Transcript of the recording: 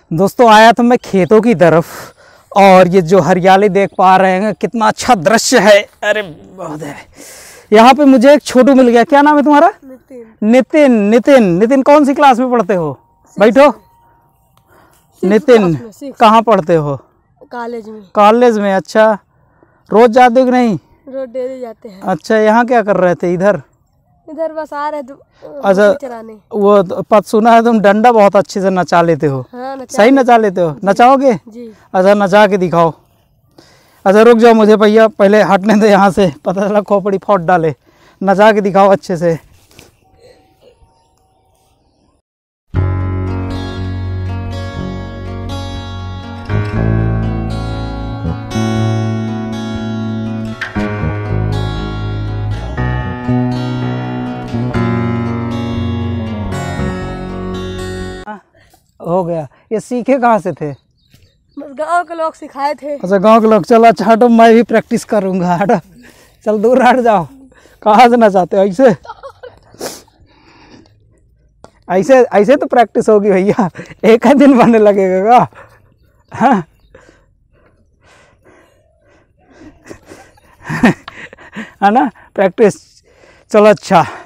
दोस्तों आया तो मैं खेतों की तरफ और ये जो हरियाली देख पा रहे हैं कितना अच्छा दृश्य है। अरे बहुत है। यहाँ पे मुझे एक छोटू मिल गया। क्या नाम है तुम्हारा? नितिन। नितिन नितिन कौन सी क्लास में पढ़ते हो? बैठो। नितिन कहाँ पढ़ते हो? कॉलेज में। कॉलेज में। अच्छा, रोज जाते हो कि नहीं? रोज डेली जाते हैं। अच्छा, यहाँ क्या कर रहे थे? इधर बस आ रहे अच्छा चराने। वो पत सुना है तुम डंडा बहुत अच्छे से नचा लेते हो। हाँ, सही नचा लेते हो? नचाओगे? जी। अच्छा नचा के दिखाओ। अच्छा रुक जाओ, मुझे भैया पहले हटने दो यहाँ से, पता चला खोपड़ी फोड़ डाले। नचा के दिखाओ अच्छे से। हो गया। ये सीखे कहाँ से थे? गांव के लोग सिखाए थे। अच्छा गांव के लोग। चलो अच्छा हटो, मैं भी प्रैक्टिस करूँगा। हटो, चल दूर हट जाओ। कहाँ से नचाते हो? ऐसे ऐसे ऐसे तो प्रैक्टिस होगी भैया, एक ही दिन बनने लगेगा का? हाँ है ना प्रैक्टिस। चलो अच्छा।